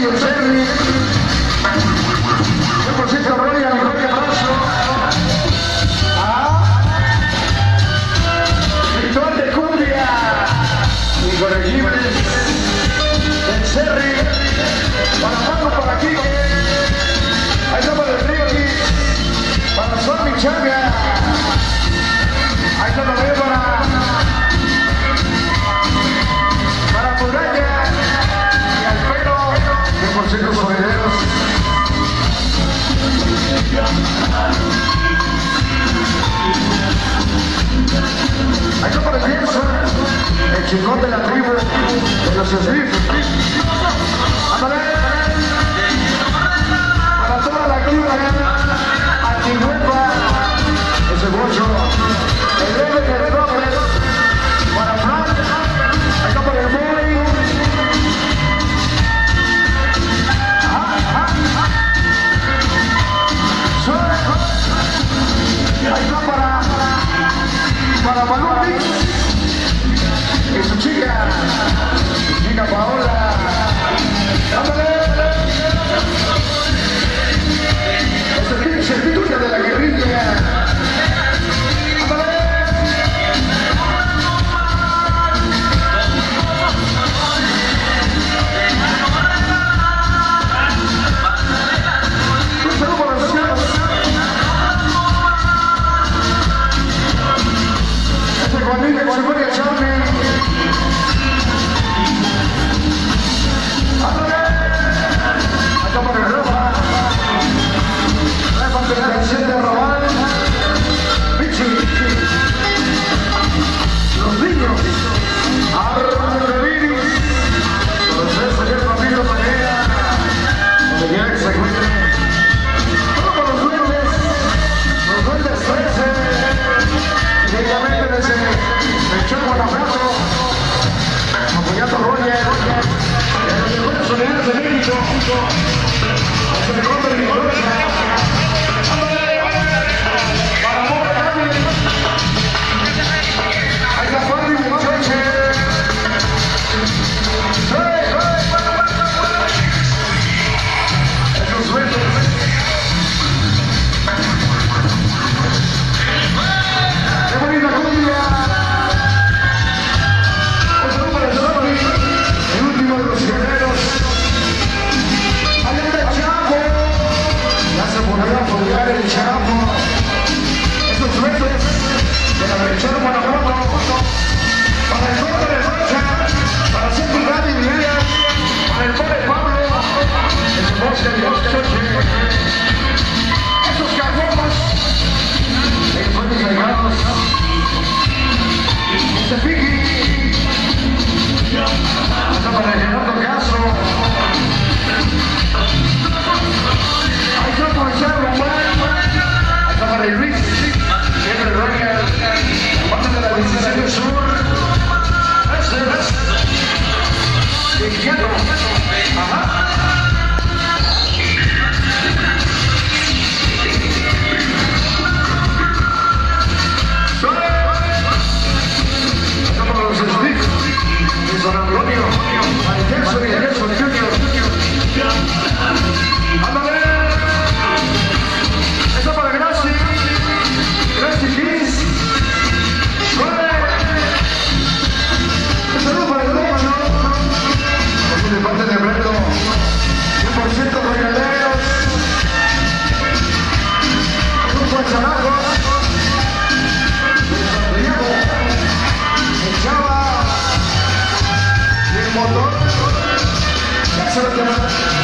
y el Cherry. 100% Royal, Jorge Razo. Ritual de cumbia. Incorregibles. El Cherry. Para Paco, para Kike. Ahí está para el Ricky. Para Swami Changa. Ahí está también para Muralla y al pelo de Consejos Sonideros. Ahí está para el lienzo, el chingón de la tribu de los Smith. ¡Ándale! Para toda la tribu antigüepa, ese bolso, el rey de Robles, para Frank, ahí está para el Boy. Ahí está para Malú Mix y su chica Paola. ¡Ándale! Es el pinche de la guerrilla. Motor, ya se lo llaman.